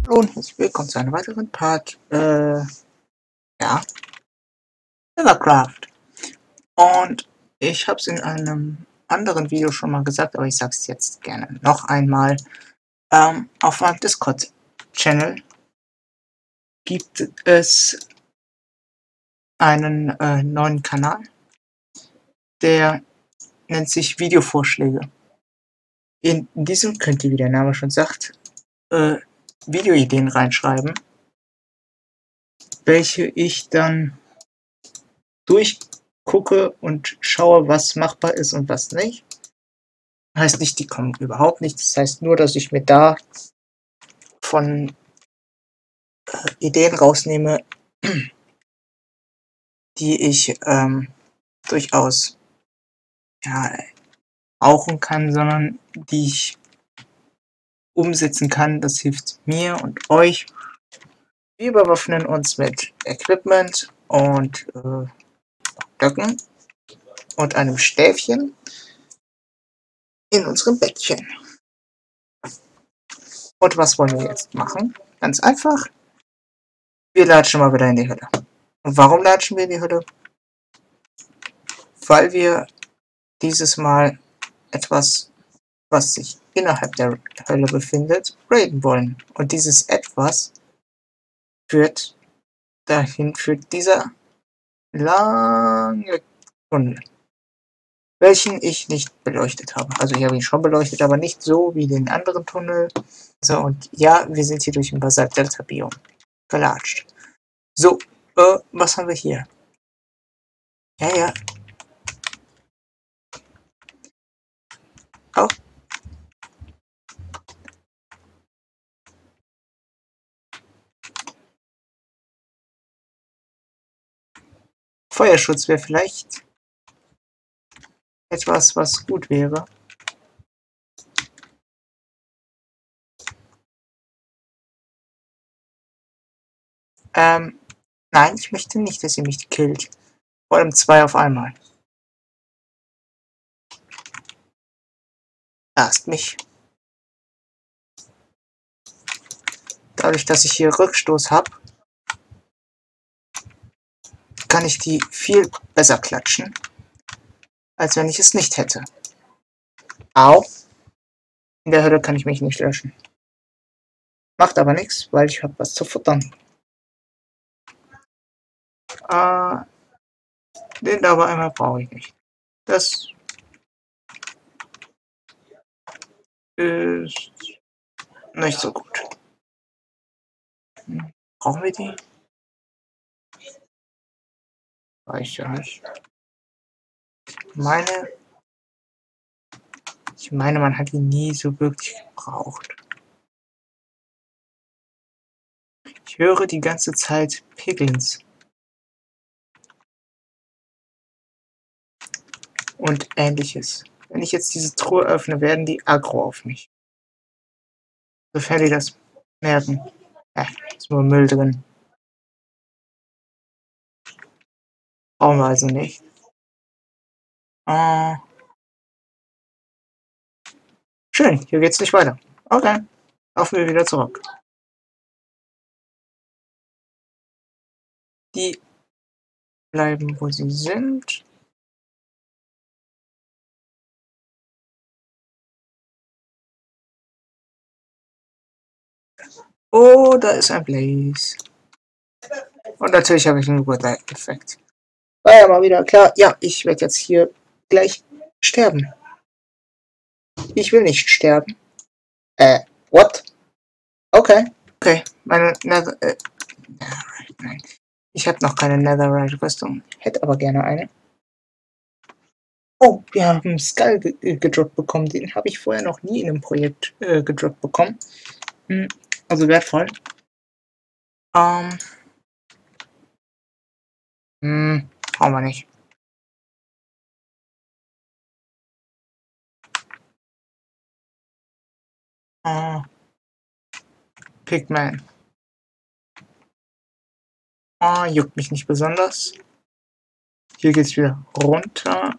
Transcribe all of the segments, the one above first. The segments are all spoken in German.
Hallo und herzlich willkommen zu einem weiteren Part, ja, Nevercraft. Und ich habe es in einem anderen Video schon mal gesagt, aber ich sage es jetzt gerne noch einmal. Auf meinem Discord-Channel gibt es einen neuen Kanal, der nennt sich Videovorschläge. In diesem könnt ihr, wie der Name schon sagt, Videoideen reinschreiben, welche ich dann durchgucke und schaue, was machbar ist und was nicht. Heißt nicht, die kommen überhaupt nicht. Das heißt nur, dass ich mir da von Ideen rausnehme, die ich durchaus brauchen kann, sondern die ich umsetzen kann. Das hilft mir und euch. Wir bewaffnen uns mit Equipment und Blöcken und einem Stäbchen in unserem Bettchen. Und was wollen wir jetzt machen? Ganz einfach. Wir latschen mal wieder in die Hölle. Und warum latschen wir in die Hölle? Weil wir dieses Mal etwas, was sich innerhalb der Hölle befindet, raiden wollen. Und dieses etwas führt dieser lange Tunnel, welchen ich nicht beleuchtet habe. Also ich habe ihn schon beleuchtet, aber nicht so wie den anderen Tunnel. So, und ja, wir sind hier durch ein Basalt-Delta-Biom gelatscht. So, was haben wir hier? Ja. Oh. Feuerschutz wäre vielleicht etwas, was gut wäre. Nein, ich möchte nicht, dass ihr mich killt. Vor allem 2 auf einmal. Lasst mich. Dadurch, dass ich hier Rückstoß habe, kann ich die viel besser klatschen, als wenn ich es nicht hätte. Au. In der Hölle kann ich mich nicht löschen. Macht aber nichts, weil ich habe was zu futtern. Den aber einmal brauche ich nicht. Das ist nicht so gut. Brauchen wir die? Weiß ja nicht. Ich meine, man hat die nie so wirklich gebraucht. Ich höre die ganze Zeit Piglins. Und ähnliches. Wenn ich jetzt diese Truhe öffne, werden die aggro auf mich. Sofern die das merken. Ist nur Müll drin. Brauchen wir also nicht. Schön, hier geht's nicht weiter. Okay, laufen wir wieder zurück. Die bleiben, wo sie sind. Oh, da ist ein Blaze. Und natürlich habe ich einen Weather-Effekt. War ja mal wieder klar. Ja, ich werde jetzt hier gleich sterben. Ich will nicht sterben. What? Okay. Okay, meine Netherite, nein. Ich habe noch keine Netherite-Rüstung. Hätte aber gerne eine. Oh, wir haben einen Skull gedroppt bekommen. Den habe ich vorher noch nie in einem Projekt gedroppt bekommen. Also wertvoll. Brauchen wir nicht. Pigman. Juckt mich nicht besonders. Hier geht's wieder runter.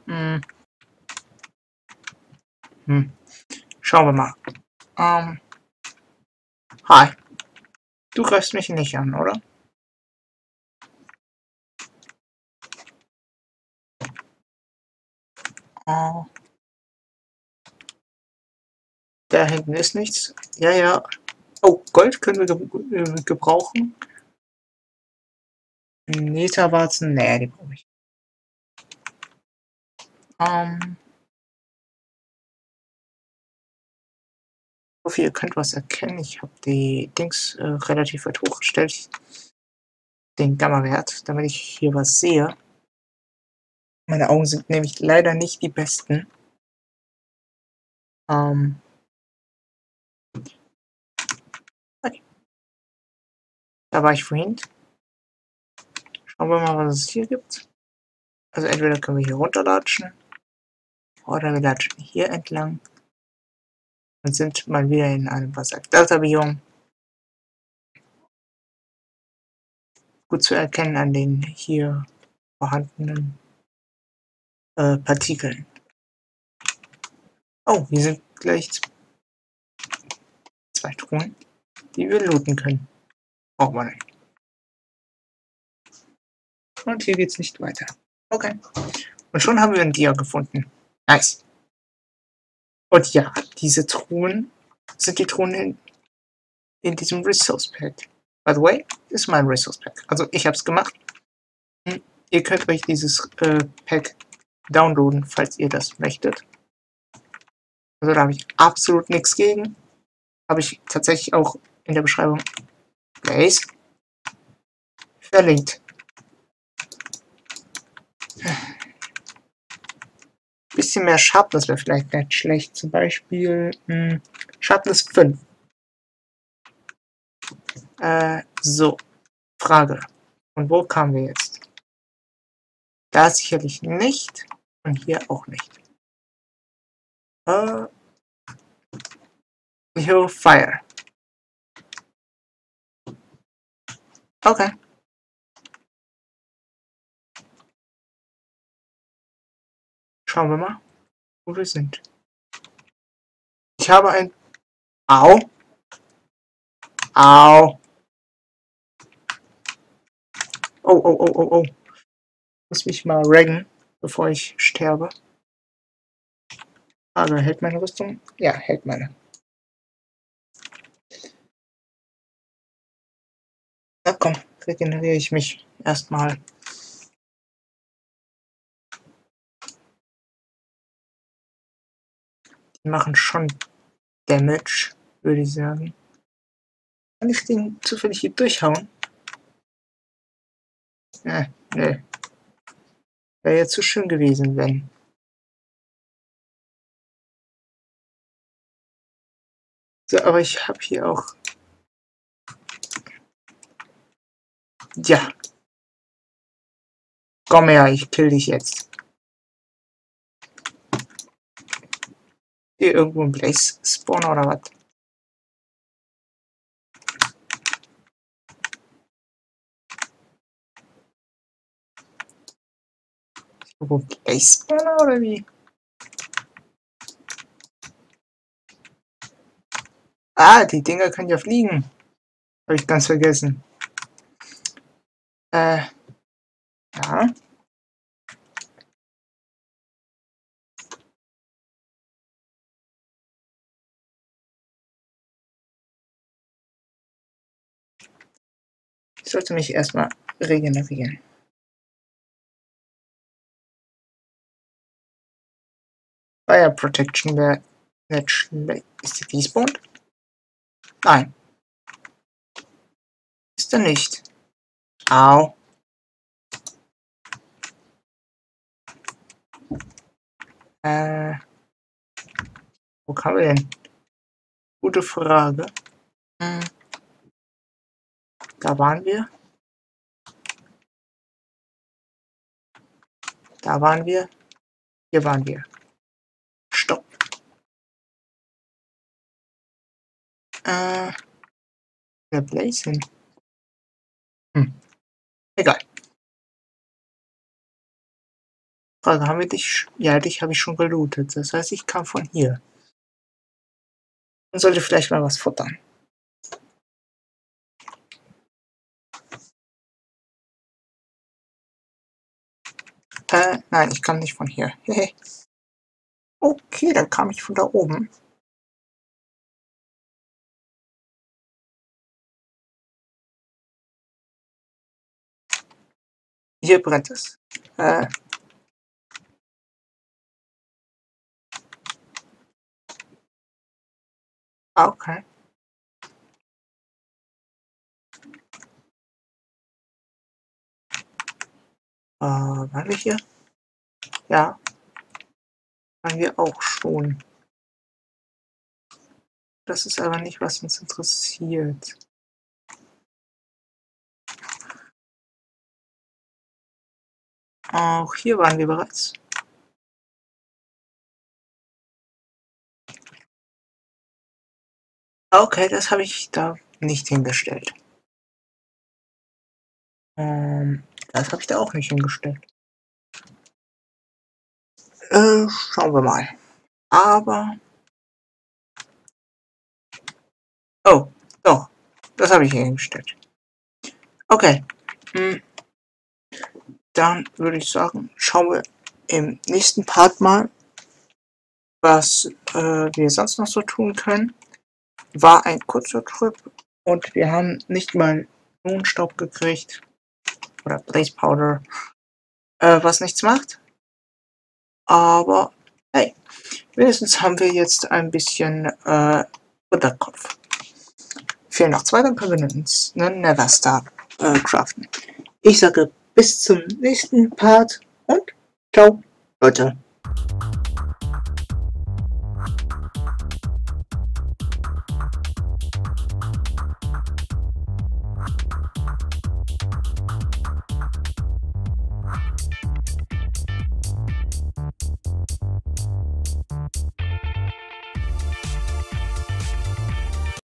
Schauen wir mal. Hi. Du greifst mich nicht an, oder? Oh. Da hinten ist nichts. Ja, ja. Oh, Gold können wir gebrauchen. Netherwarzen, nee, die brauche ich. Ich hoffe, ihr könnt was erkennen. Ich habe die Dings relativ weit hochgestellt. Den Gamma-Wert, damit ich hier was sehe. Meine Augen sind nämlich leider nicht die besten. Okay. Da war ich vorhin. Schauen wir mal, was es hier gibt. Also entweder können wir hier runterlatschen. Oder wir latschen hier entlang. Und sind mal wieder in einem Wasser-Delta-Biom. Gut zu erkennen an den hier vorhandenen Partikeln. Oh, hier sind gleich zwei Truhen, die wir looten können. Braucht man nicht. Und hier geht's nicht weiter. Okay. Und schon haben wir ein Dia gefunden. Nice. Und ja, diese Truhen sind die Truhen in diesem Resource Pack. By the way, ist mein Resource Pack. Also ich habe es gemacht. Ihr könnt euch dieses Pack downloaden, falls ihr das möchtet. Also da habe ich absolut nichts gegen. Habe ich tatsächlich auch in der Beschreibung Blaze verlinkt. Bisschen mehr Sharpness wäre vielleicht nicht schlecht. Zum Beispiel Sharpness 5. So, Frage. Und wo kamen wir jetzt? Da sicherlich nicht. Und hier auch nicht. Ich höre Fire. Okay. Schauen wir mal, wo wir sind. Ich habe ein... Au. Au. Oh, oh, oh, oh, oh. Muss mich mal raggen, bevor ich sterbe. Also, hält meine Rüstung? Ja, hält meine. Na komm, regeneriere ich mich erstmal. Die machen schon Damage, würde ich sagen. Kann ich den zufällig hier durchhauen? Nee. Wäre ja zu schön gewesen, wenn. So, aber ich habe hier auch... Ja. Komm her, ich kill dich jetzt. Hier irgendwo ein Blaze Spawner oder was? Irgendwo ein Blaze Spawner oder wie? Ah, die Dinger können ja fliegen. Habe ich ganz vergessen. Ja. Ich sollte mich erstmal regenerieren. Fire Protection wäre nicht schlecht. Ist die despawned? Nein. Ist er nicht. Au. Wo kamen wir denn? Gute Frage. Da waren wir. Da waren wir. Hier waren wir. Stopp. Der Blaze hin. Egal. Frage, haben wir dich? Ja, dich habe ich schon gelootet. Das heißt, ich kam von hier. Und sollte vielleicht mal was futtern. Nein, ich kann nicht von hier. Okay, dann kam ich von da oben. Hier brennt es. Okay. Waren wir hier? Ja. Waren wir auch schon. Das ist aber nicht, was uns interessiert. Auch hier waren wir bereits. Okay, das habe ich da nicht hingestellt. Das habe ich da auch nicht hingestellt. Schauen wir mal. Aber... Oh, doch. Das habe ich hier hingestellt. Okay. Dann würde ich sagen, schauen wir im nächsten Part mal, was wir sonst noch so tun können. War ein kurzer Trip und wir haben nicht mal Lohnstaub gekriegt. Oder Blaze Powder. Was nichts macht. Aber hey, wenigstens haben wir jetzt ein bisschen Unterkopf. Fehlen noch 2, dann können wir uns einen Neverstar craften. Ich sage bis zum nächsten Part und ciao, Leute.